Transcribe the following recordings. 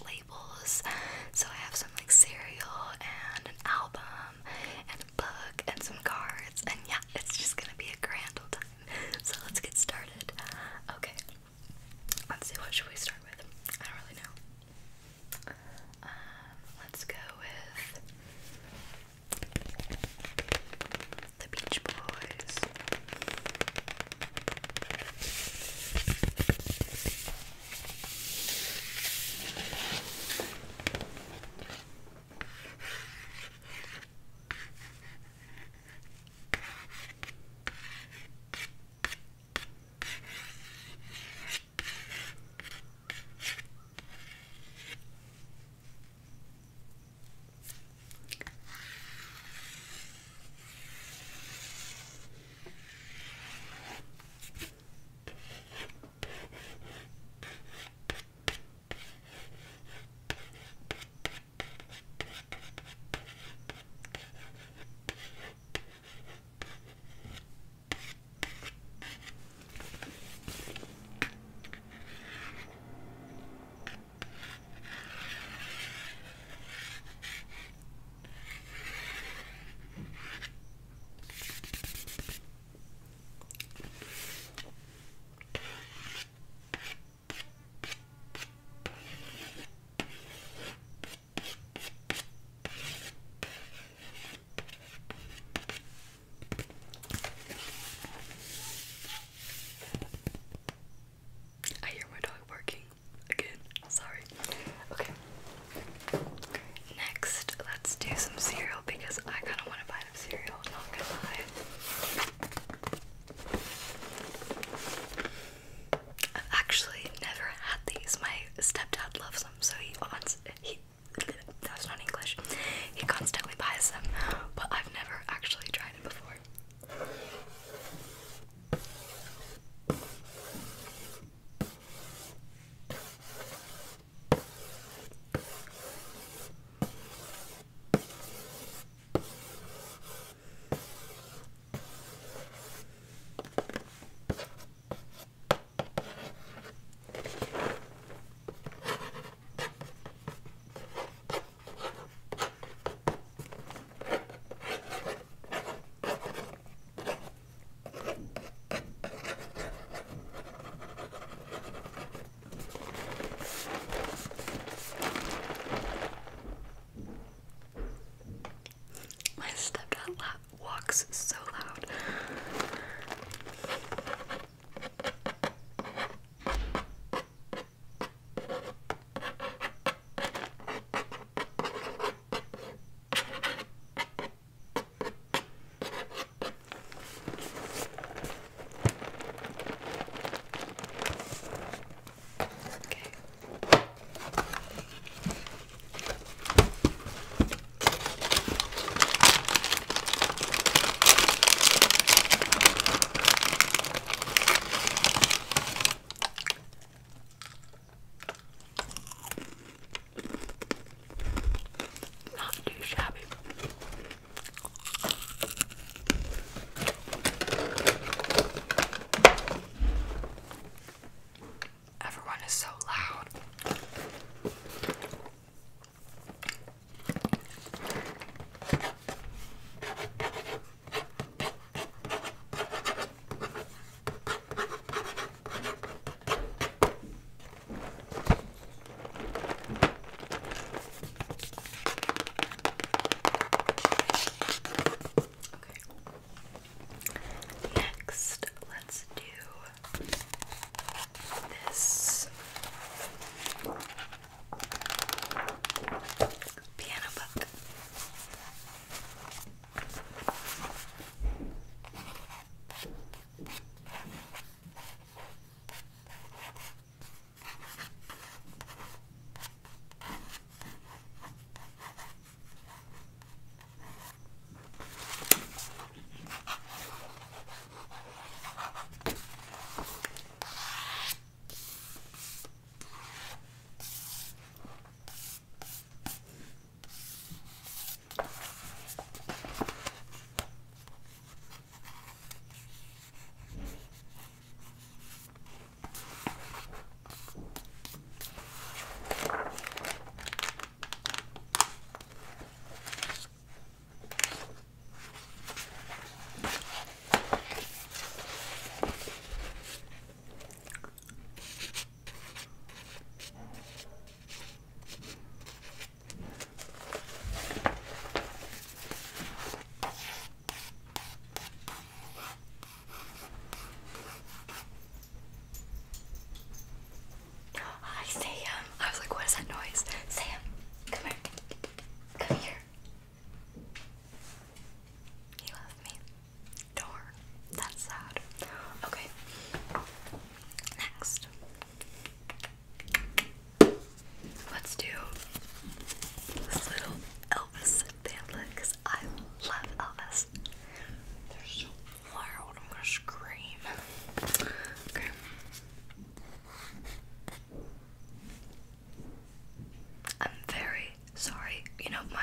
labels. So I have some like cereal and an album and a book and some cards, and yeah, it's just gonna be a grand old time. So let's get started. Okay, let's see, what should we start with? I don't really know. Let's go with the Beach Boys.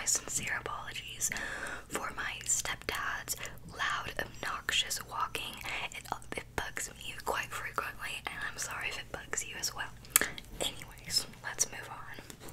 my sincere apologies for my stepdad's loud, obnoxious walking. It bugs me quite frequently, and I'm sorry if it bugs you as well. Anyways, let's move on.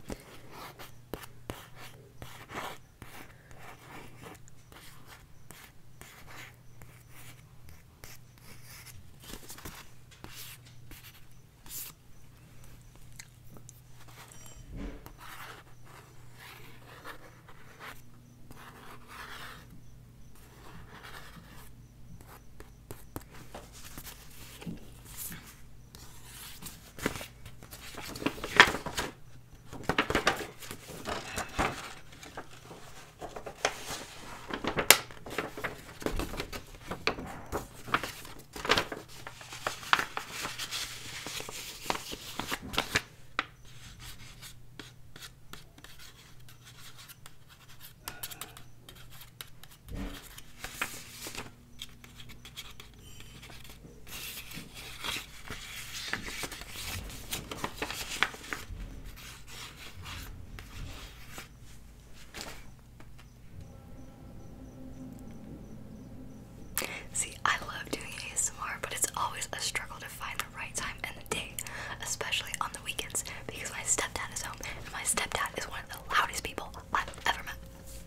See, I love doing ASMR, but it's always a struggle to find the right time in the day, especially on the weekends, because my stepdad is home, and my stepdad is one of the loudest people I've ever met.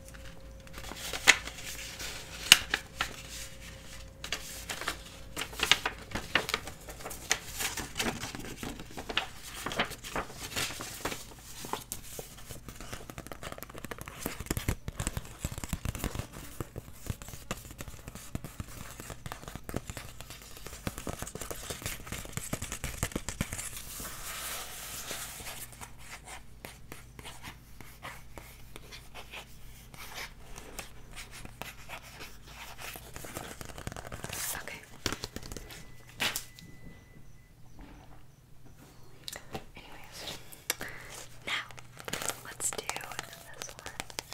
Okay. Anyways, now let's do this one.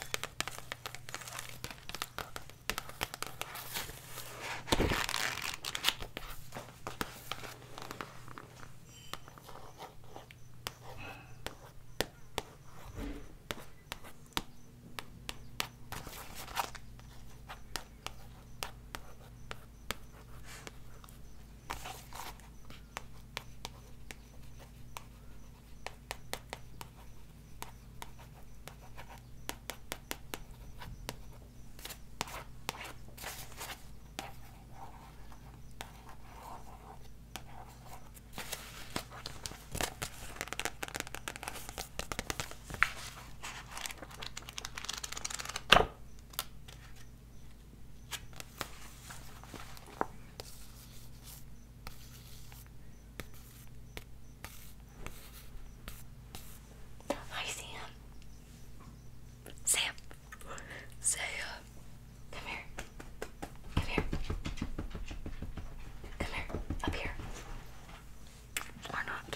Hi, Sam. Sam. Sam. Come here. Come here. Come here. Up here. Or not.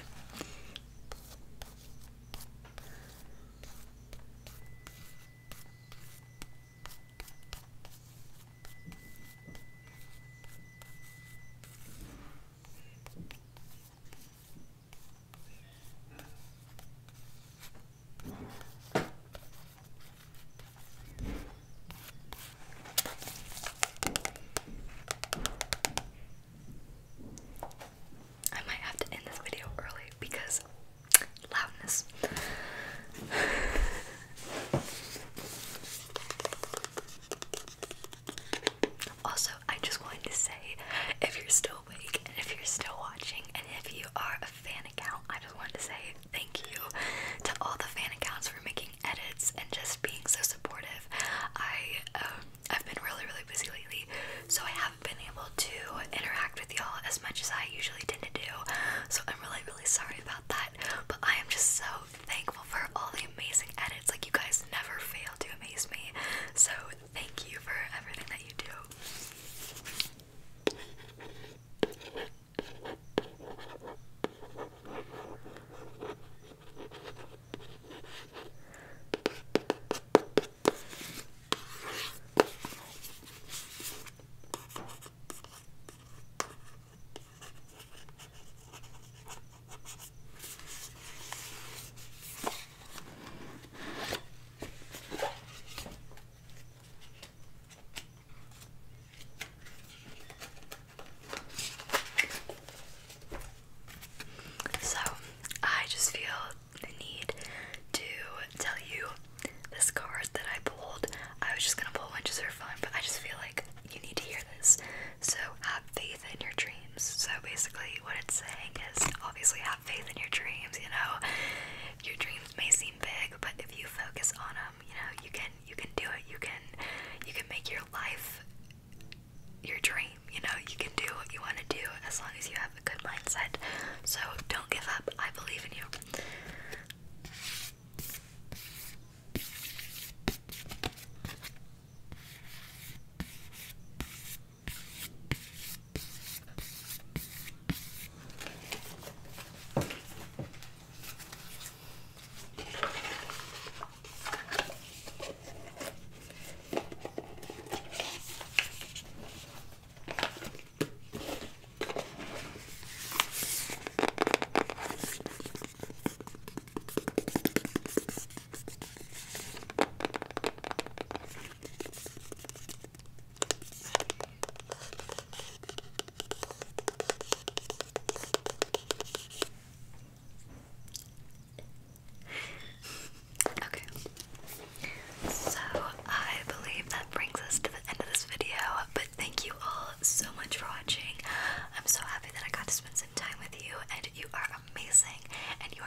I might have to end this video early because loudness. Also, I just wanted to say, if you're still awake and if you're still watching and if you are a fan account, I just wanted to say thank you to all the fan accounts for making edits and just being so supportive. I've been really busy lately, so I haven't been able to interact with y'all as much as I usually tend to do. So I'm really sorry about that. But I am just so thankful for all the amazing edits. Like, you guys never fail to amaze me. So thank you for everything that you do.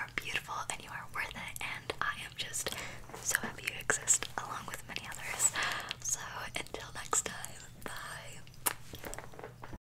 are beautiful and you are worth it, and I am just so happy you exist along with many others. So until